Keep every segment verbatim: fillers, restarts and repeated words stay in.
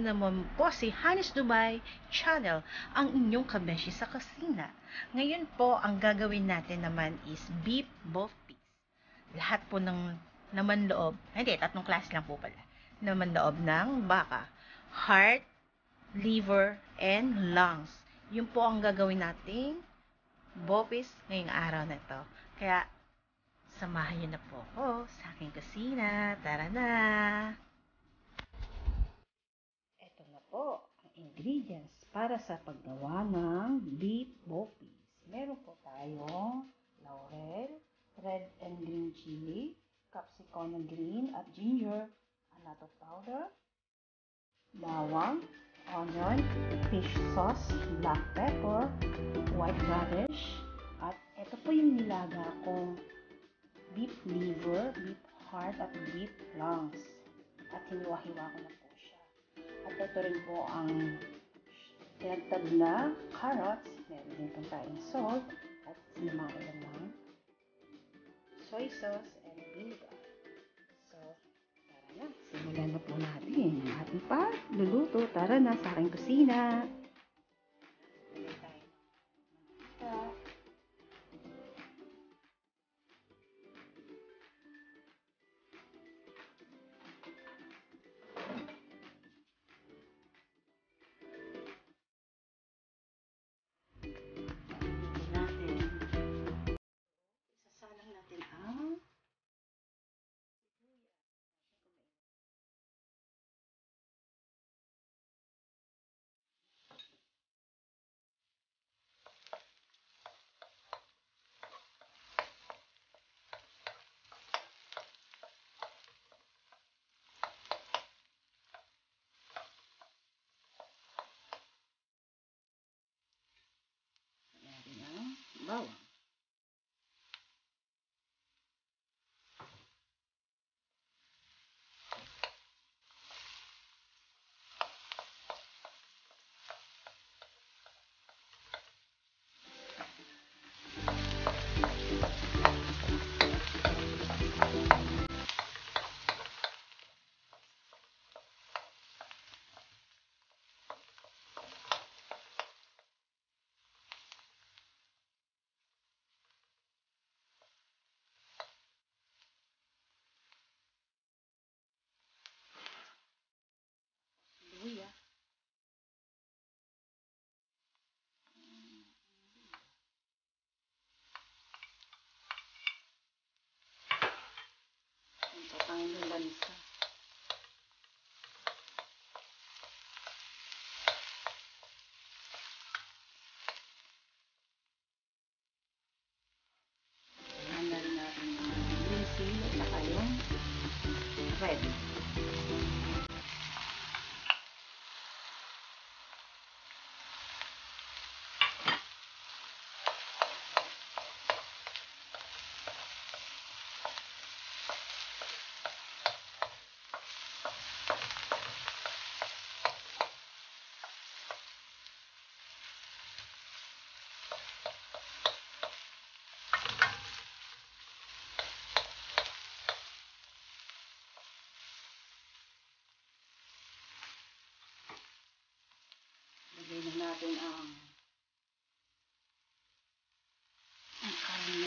naman po si Hanis Dubai Channel, ang inyong kabeshi sa kusina. Ngayon po, ang gagawin natin naman is beef bopis. Lahat po ng naman loob, hindi, tatlong klase lang po pala. Naman loob ng baka. Heart, liver, and lungs. Yun po ang gagawin nating bopis ngayong araw na ito. Kaya, samahan niyo na po ako sa aking kusina. Tara na! Ito na po ang ingredients para sa paggawa ng beef bopis. Meron po tayong laurel, red and green chili, capsicum na green at ginger, Annato powder, bawang, onion, fish sauce, black pepper, white radish, at ito po yung nilaga kong beef liver, beef heart, at beef lungs. At hiniwa-hiwa ko na po siya. At ito rin po ang tinagtad na carrots. Meron din po tayong salt at sinamang ko lang ng soy sauce and vinegar. So, tara na. Simulan na po natin ang ating pagluluto. Tara na sa aking kusina. Lagyan tayo ng mantika. Isasalang natin ang bawang. Luya. Punta tayo ng lansa. Ayan na rin natin yung green chili at saka yung red. Lagay na natin ang ang karne.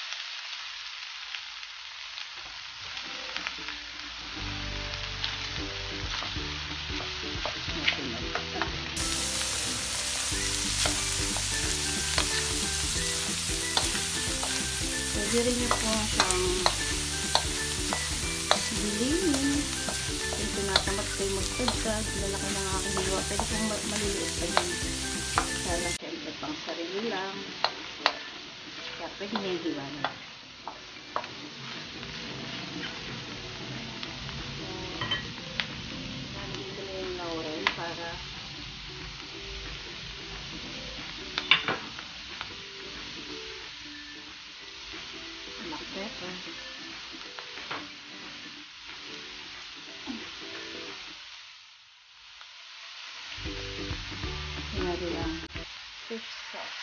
Pwede rin niyo po siyang bilhin. Kung tinatamad kayo magtagdag, lalaki ng aking hiwa. Pwede kong maliliit pa yun. Kaya siyempre pang sarili lang. Kaya pwede niya yung hiwa na. So, nandito na yung laurel para black pepper. Sinari lang fish sauce.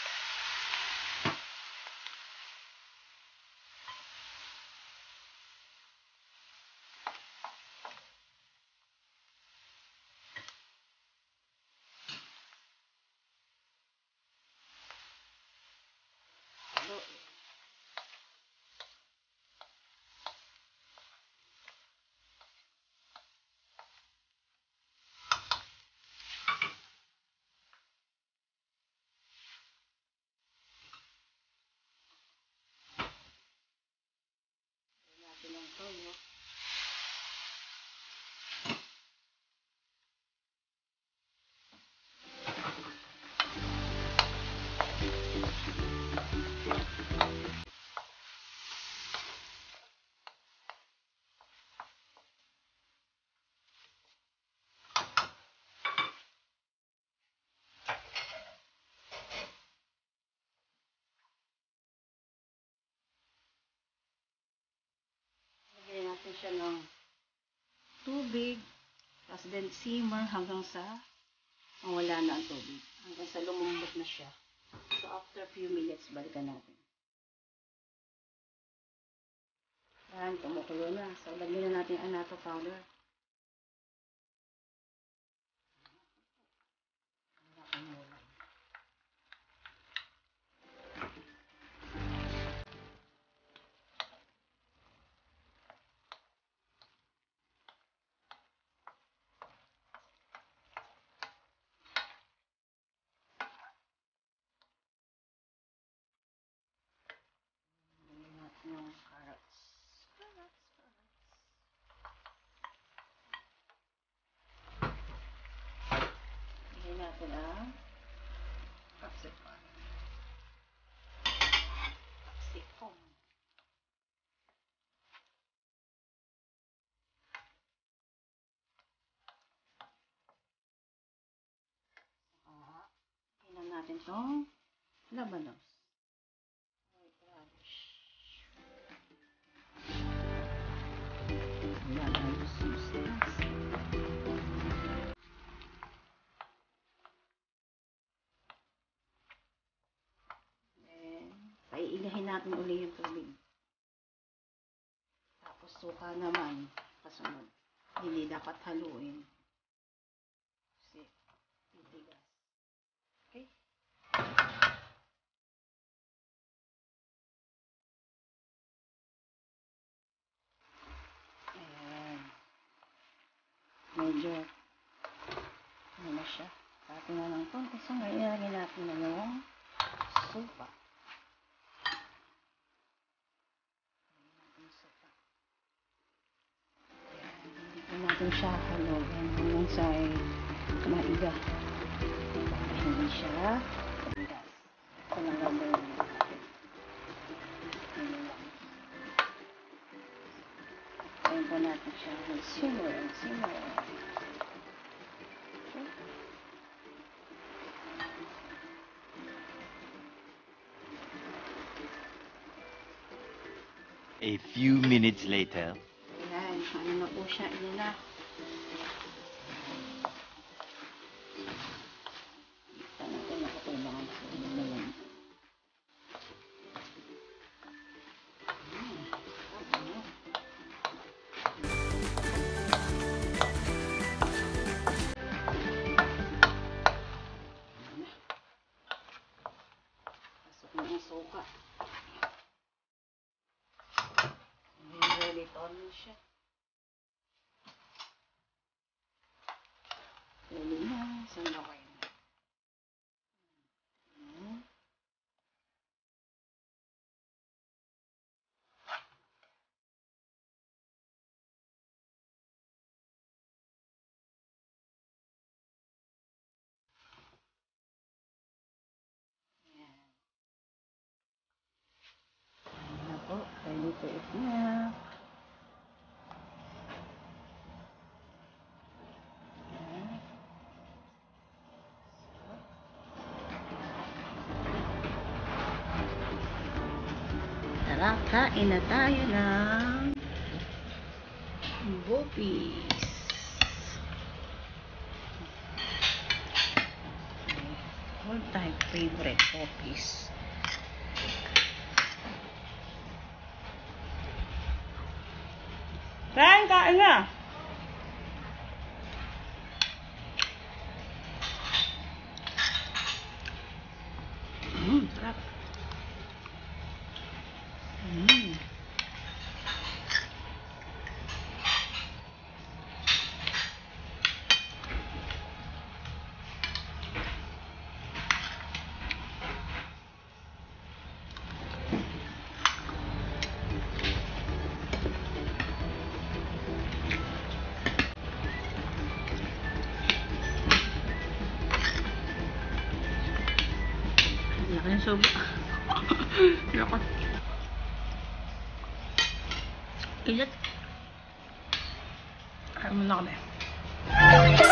siya ng tubig. Tapos then simmer hanggang sa mawala na ang tubig. Hanggang sa lumambot na siya. So after few minutes, balikan natin. Yan, kumukulo na. So lagyan na natin ang Annato powder. Yung carrots. Carrots, carrots. Hingin natin ang capcicom. Capcicom. Saka, hingin natin itong labanos. Raddish. Paiigahin natin uli yung tubig. Tapos suka naman kasunod. Hindi dapat haluin. Kasi titigas. Okay? Ayan. Medyo ano na siya. Pati na ng konti. So ngayon ilagay natin na yung suka. Natin siya haluin hanggang sa ay maiga para hindi siya tigas. Ito lang gagawin natin. Ayan po natin siya simmer and simmer. Okay. A few minutes later. Ayan, ano na po siya, ano na. Ito natin nakatulungan sa inyo na yan. Pasok na ang suka. Ready to on siya. Ready na. Sanda kayo na. Hmm. Ayan. Ayan na po. Ready to eat na. Tara, kain na tayo ng Bopis. All time favorite Bopis. Kain, kain na! Mmm, sarap. Mmm. Laki ng soba. Laki. Kilit. Ayaw mo na kami.